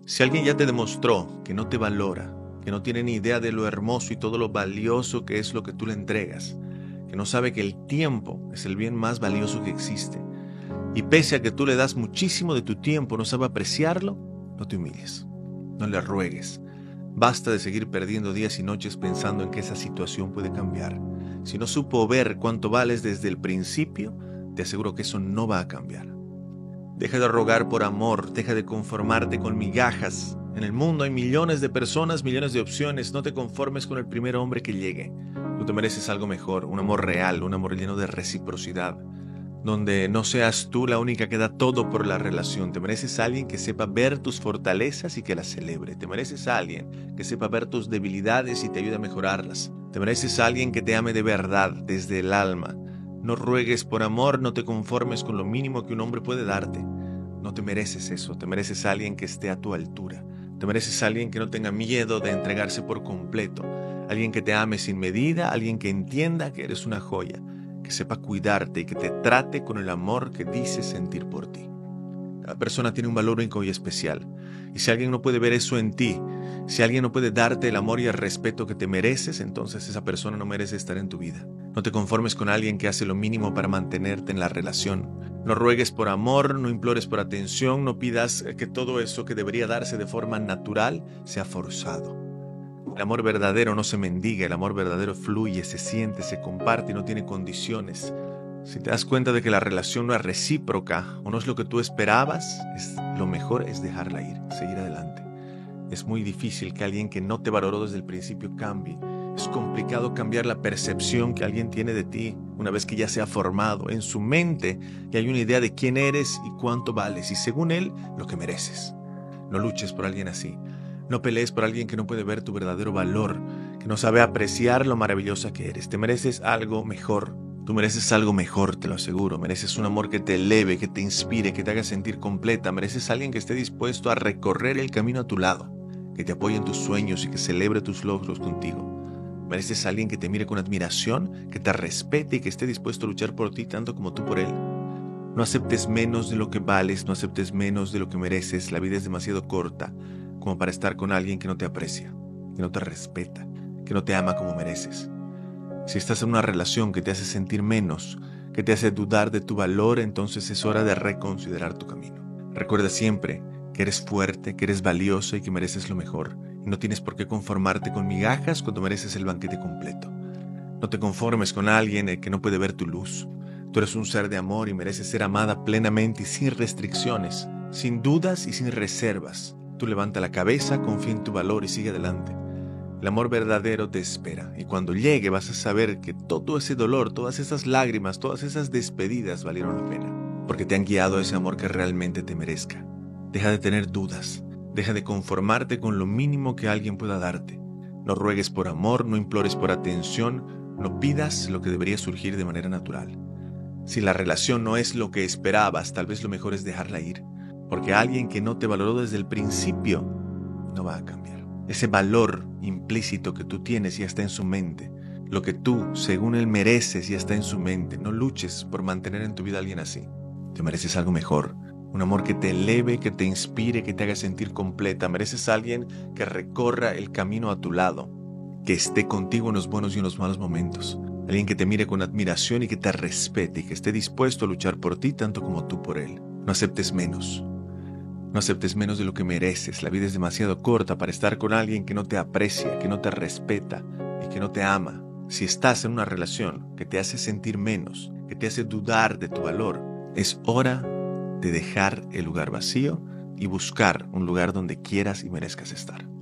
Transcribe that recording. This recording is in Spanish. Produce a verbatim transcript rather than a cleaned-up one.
Si alguien ya te demostró que no te valora, que no tiene ni idea de lo hermoso y todo lo valioso que es lo que tú le entregas, que no sabe que el tiempo es el bien más valioso que existe, y pese a que tú le das muchísimo de tu tiempo, no sabe apreciarlo, no te humilles, no le ruegues. Basta de seguir perdiendo días y noches pensando en que esa situación puede cambiar. Si no supo ver cuánto vales desde el principio, te aseguro que eso no va a cambiar. Deja de rogar por amor, deja de conformarte con migajas. En el mundo hay millones de personas, millones de opciones. No te conformes con el primer hombre que llegue. Tú te mereces algo mejor, un amor real, un amor lleno de reciprocidad, donde no seas tú la única que da todo por la relación. Te mereces a alguien que sepa ver tus fortalezas y que las celebre. Te mereces a alguien que sepa ver tus debilidades y te ayude a mejorarlas. Te mereces a alguien que te ame de verdad, desde el alma. No ruegues por amor, no te conformes con lo mínimo que un hombre puede darte. No te mereces eso, te mereces a alguien que esté a tu altura. Te mereces a alguien que no tenga miedo de entregarse por completo. Alguien que te ame sin medida, alguien que entienda que eres una joya, que sepa cuidarte y que te trate con el amor que dice sentir por ti. Cada persona tiene un valor único y especial. Y si alguien no puede ver eso en ti, si alguien no puede darte el amor y el respeto que te mereces, entonces esa persona no merece estar en tu vida. No te conformes con alguien que hace lo mínimo para mantenerte en la relación. No ruegues por amor, no implores por atención, no pidas que todo eso que debería darse de forma natural sea forzado. El amor verdadero no se mendiga, el amor verdadero fluye, se siente, se comparte y no tiene condiciones. Si te das cuenta de que la relación no es recíproca o no es lo que tú esperabas, es, lo mejor es dejarla ir, seguir adelante. Es muy difícil que alguien que no te valoró desde el principio cambie. Es complicado cambiar la percepción que alguien tiene de ti una vez que ya se ha formado. En su mente ya hay una idea de quién eres y cuánto vales y según él, lo que mereces. No luches por alguien así. No pelees por alguien que no puede ver tu verdadero valor, que no sabe apreciar lo maravillosa que eres. Te mereces algo mejor. Tú mereces algo mejor, te lo aseguro. Mereces un amor que te eleve, que te inspire, que te haga sentir completa. Mereces a alguien que esté dispuesto a recorrer el camino a tu lado, que te apoye en tus sueños y que celebre tus logros contigo. Mereces a alguien que te mire con admiración, que te respete y que esté dispuesto a luchar por ti tanto como tú por él. No aceptes menos de lo que vales, no aceptes menos de lo que mereces. La vida es demasiado corta como para estar con alguien que no te aprecia, que no te respeta, que no te ama como mereces. Si estás en una relación que te hace sentir menos, que te hace dudar de tu valor, entonces es hora de reconsiderar tu camino. Recuerda siempre que eres fuerte, que eres valioso y que mereces lo mejor. Y no tienes por qué conformarte con migajas cuando mereces el banquete completo. No te conformes con alguien que no puede ver tu luz. Tú eres un ser de amor y mereces ser amada plenamente y sin restricciones, sin dudas y sin reservas. Tú levanta la cabeza, confía en tu valor y sigue adelante. El amor verdadero te espera y cuando llegue vas a saber que todo ese dolor, todas esas lágrimas, todas esas despedidas valieron la pena, porque te han guiado a ese amor que realmente te merezca. Deja de tener dudas, deja de conformarte con lo mínimo que alguien pueda darte. No ruegues por amor, no implores por atención, no pidas lo que debería surgir de manera natural. Si la relación no es lo que esperabas, tal vez lo mejor es dejarla ir, porque alguien que no te valoró desde el principio no va a cambiar. Ese valor implícito que tú tienes ya está en su mente. Lo que tú, según él, mereces ya está en su mente. No luches por mantener en tu vida a alguien así. Te mereces algo mejor. Un amor que te eleve, que te inspire, que te haga sentir completa. Mereces a alguien que recorra el camino a tu lado, que esté contigo en los buenos y en los malos momentos. Alguien que te mire con admiración y que te respete y que esté dispuesto a luchar por ti tanto como tú por él. No aceptes menos. No aceptes menos de lo que mereces. La vida es demasiado corta para estar con alguien que no te aprecia, que no te respeta y que no te ama. Si estás en una relación que te hace sentir menos, que te hace dudar de tu valor, es hora de dejar el lugar vacío y buscar un lugar donde quieras y merezcas estar.